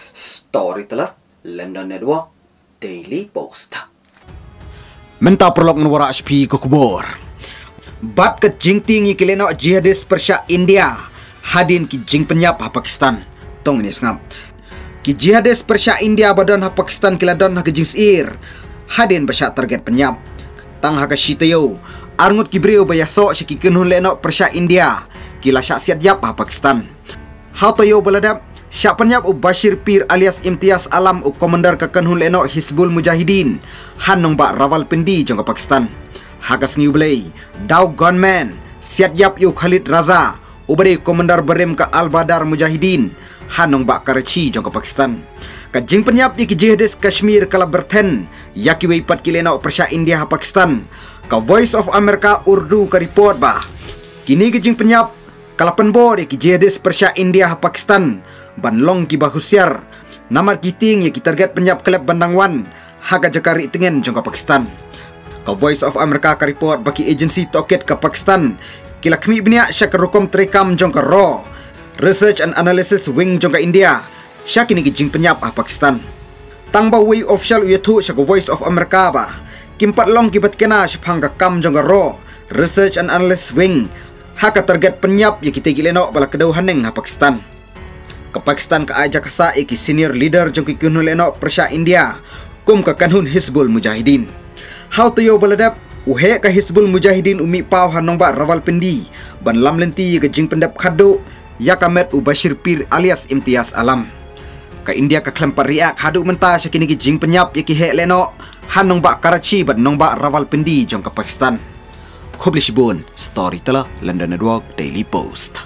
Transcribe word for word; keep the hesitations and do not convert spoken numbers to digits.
Storyteller London Network Daily Post. Menta perlok nwara H P kukubor. Bat ke jing tinggi kileno jihadis Persia India hadin ki jing penyap ha Pakistan. Tong ini sengap. Ki jihadis Persia India badan ha Pakistan kiladon ha ke jing sir hadin basya target penyap. Tang ha ke shitayo arngut ki brio bayaso syaki kenhun leno Persia India kila syak siat yap ha Pakistan. How tayo baladap syak penyap u Bashir Pir alias Imtiaz Alam u komandar kekenhun leno Hizbul Mujahidin han nong ba Rawalpindi jong ke Pakistan. Hagas ngiu belai Daw gunman siat yap yu Khalid Raza ubari komandar berem ke Al-Badar Mujahidin han nong ba Karachi jong ke Pakistan. Ka jing penyap iki jihadis Kashmir kala berten yaki weipat kileno Persia India ha Pakistan. Ka Voice of America Urdu ka report ba kini ki jing penyap kala penbor iki jihadis Persia India ha Pakistan banlong ki bahusiar namar kiting yaki target penyap kelab bandangwan haga jakari tengen jong ke Pakistan. Ka Voice of America ka report bagi agensi toket ke Pakistan kila kami bnia syak rukom terekam jong ke raw research and analysis wing jong ke India syak ini jing penyap ah Pakistan. Tang ba way official uyatu syak Voice of America ba kimpat long kibat kena syapang ka kam jong ke raw research and analysis wing haka target penyap ya kita gileno bala kedau haneng ha Pakistan. Ke Pakistan ka aja kasa iki senior leader jong ki kunul leno Persia India kum ka kanhun Hizbul Mujahidin. How to yo baladap uhe ka Hizbul Mujahidin umi pau hanong ba Rawalpindi ban lam lenti ke jing pendap khadu ya kamet u Bashir Pir alias Imtiaz Alam. Ka India ka klempar riak hadu menta syakini ki jing penyap yaki he leno hanong ba Karachi ban nong ba Rawalpindi jong ke Pakistan. Khoblish bun Storyteller London Network Daily Post.